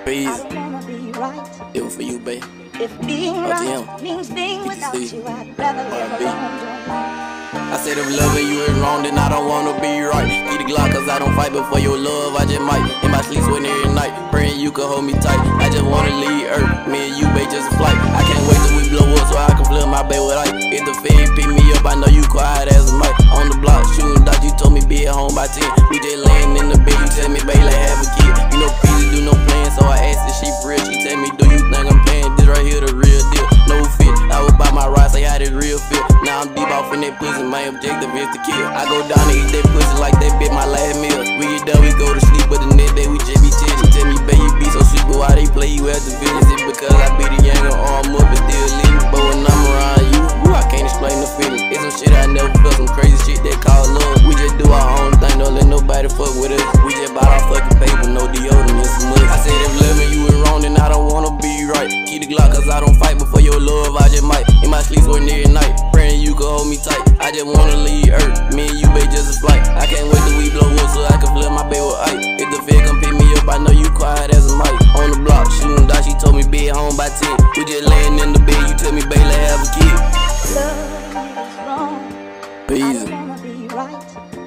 Peezy. It was for you, babe. If being right means being without you, I'd rather live alone. I said if loving you is wrong, then I don't wanna be right. Keep the Glock cause I don't fight, but for your love I just might. In my sleep sweating every night, praying you can hold me tight. I just wanna leave Earth, me and you, babe, just a flight. I can't wait till we blow up so I can flood my babe with ice. If the Fed pick me up, I know you quiet as a mic. On the block shooting dots, you told me be at home by 10. We just laying in the bed, you tell me babe, like have a kid. You know Peezy do no plan, so I asked if she for real. She tell me, do you think I'm playing? This right here the real deal. No fit, I was by my ride, say how this real feel. Now I'm deep off in that pussy, my objective is to kill. I go down and eat that pussy like that bit my last meal. We get done, we go to sleep, but the next day we just be chillin'. She tell me, babe, you be so sweet, but why they play you at the village? Is it because I be the younger arm up and still leaving? But when I'm around you, I can't explain the feeling. It's some shit I never felt, some crazy shit that call love. We just do our own thing, don't let nobody fuck with us. We just bought our fucking paper, no deodorant and some money. I said if loving you is wrong, then I don't wanna be right. Keep the Glock cause I don't fight, but for your love I just might. In my sleep sweating every night, praying you can hold me tight. I just wanna leave Earth, me and you, babe, just a flight. I can't wait till we blow up so I can flood my babe with ice. If the Fed come pick me up, I know you quiet as a mic. On the block shooting dots, she told me be at home by 10. We just laying in the bed, you tell me babe, let's have a kid. Love is wrong. Peezy. I don't wanna be right.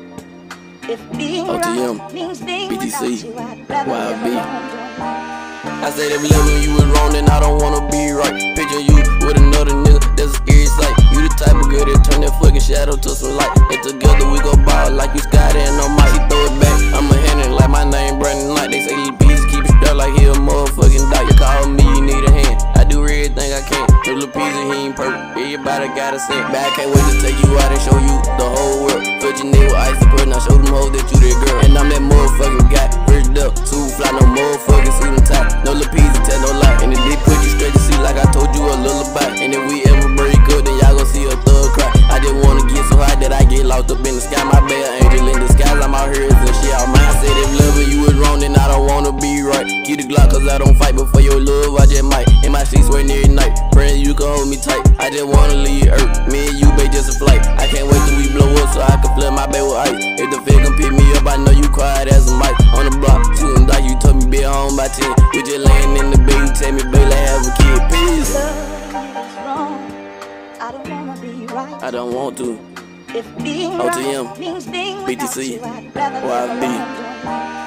If being OTM. right means being BTC. without you, I'd rather live YB. alone. I said if loving you is wrong, then I don't wanna be right. Picture you with another nigga, that's a scary sight. You the type of girl that turn that fucking shadow to some light. And together we go ball like you Scott and no mic. She throw it back, I'ma hand it like my name Brandon Knight. They say Lil Peezy keep it strapped like he a motherfucking dog. You call me, you need a hand. I do everything I can. Lil Peezy, he ain't perfect. Everybody got a cent. But I can't wait to take you out and show you the whole world. Put your nigga with ice to put, now show them hoes that you that girl. And I'm that motherfucking guy, first up, two fly, no motherfucking suit and tie. No Lil Peezy, tell no lie. And if they put you straight to see like I told you a lullaby. And if we ever break up, then y'all gon' see a thug cry. I just wanna get so high that I get lost up in the sky. My bad angel in disguise, I'm out here and she all mine. I said if loving you is wrong, then I don't wanna be right. Keep the Glock cause I don't fight, but for your love I just might. In my sleep sweating every night, praying you can hold me tight. I just wanna leave Earth, me and you, babe, just a flight. I can't wait till we blow up so I can flood my babe with ice. If the Fed come pick me up, I know you quiet as a mic. On the block, shooting dots, you told me be at home by 10. We just laying in the bed, you tell me babe, let's have a kid. Peace. Love is wrong. I don't wanna be right. I don't want to. If being OTM. right means being without BTC. you, I'd rather live YB. alone.